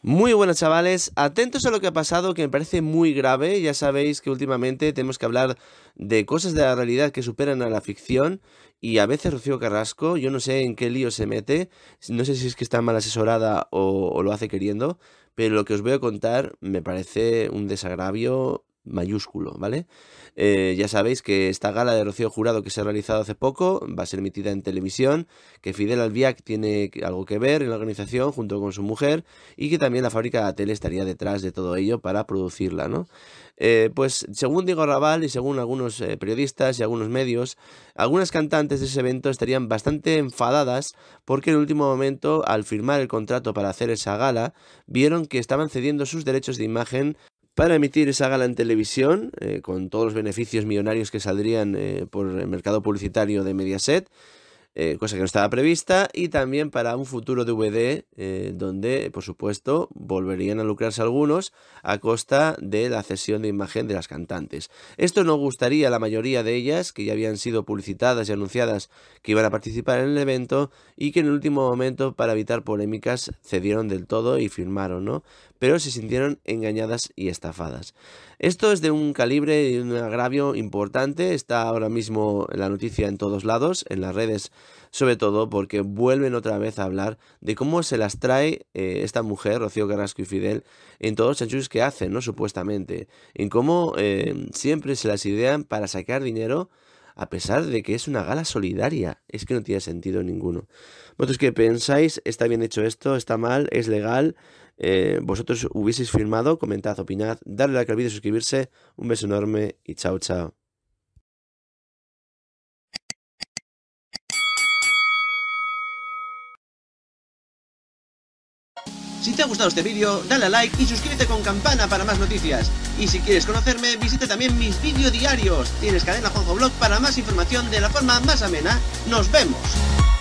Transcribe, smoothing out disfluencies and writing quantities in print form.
Muy buenas chavales, atentos a lo que ha pasado que me parece muy grave. Ya sabéis que últimamente tenemos que hablar de cosas de la realidad que superan a la ficción y a veces Rocío Carrasco, yo no sé en qué lío se mete, no sé si es que está mal asesorada o lo hace queriendo, pero lo que os voy a contar me parece un desagravio mayúsculo, ¿vale? Ya sabéis que esta gala de Rocío Jurado que se ha realizado hace poco va a ser emitida en televisión, que Fidel Albiac tiene algo que ver en la organización junto con su mujer y que también la fábrica de tele estaría detrás de todo ello para producirla, ¿no? Pues según Diego Raval y según algunos periodistas y algunos medios, algunas cantantes de ese evento estarían bastante enfadadas porque en el último momento, al firmar el contrato para hacer esa gala, vieron que estaban cediendo sus derechos de imagen para emitir esa gala en televisión, con todos los beneficios millonarios que saldrían por el mercado publicitario de Mediaset, cosa que no estaba prevista, y también para un futuro DVD donde, por supuesto, volverían a lucrarse algunos a costa de la cesión de imagen de las cantantes. Esto no gustaría a la mayoría de ellas, que ya habían sido publicitadas y anunciadas que iban a participar en el evento y que en el último momento, para evitar polémicas, cedieron del todo y firmaron, ¿no? Pero se sintieron engañadas y estafadas. Esto es de un calibre y un agravio importante, está ahora mismo la noticia en todos lados, en las redes sobre todo porque vuelven otra vez a hablar de cómo se las trae esta mujer, Rocío Carrasco y Fidel, en todos los chanchullos que hacen, ¿no? Supuestamente, en cómo siempre se las idean para sacar dinero a pesar de que es una gala solidaria. Es que no tiene sentido ninguno. ¿Vosotros qué pensáis? ¿Está bien hecho esto? ¿Está mal? ¿Es legal? ¿Vosotros hubieseis firmado? Comentad, opinad, darle like al vídeo, suscribirse. Un beso enorme y chao, chao. Si te ha gustado este vídeo, dale a like y suscríbete con campana para más noticias. Y si quieres conocerme, visita también mis vídeos diarios. Tienes Cadena Juanjo Blog para más información de la forma más amena. ¡Nos vemos!